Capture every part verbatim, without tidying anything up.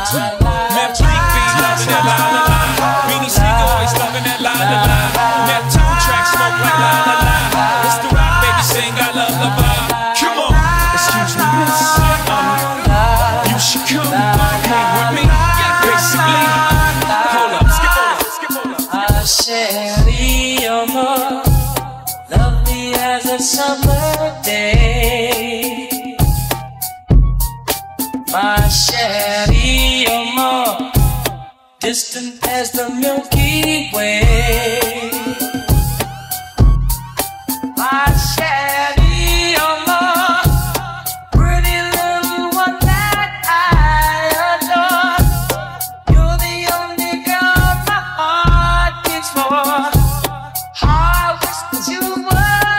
Meth Link be loving that la la la. Beanie Sigel always loving that la la la. Neptune track smoke like la la la. It's the rock baby sing I love la ba. Come on, excuse me miss, um, you should come hang with me. Basically, hold up, skip over, skip over. Cherie Amour, lovely as a summer day. My Cherie Amour, distant as the Milky Way. My Cherie Amour, pretty little one that I adore. You're the only girl my heart beats for. I wish that you were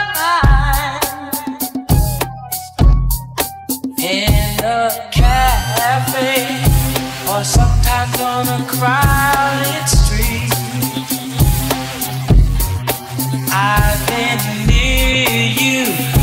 mine. In a cafe, or sometimes on a crowded street, I've been near you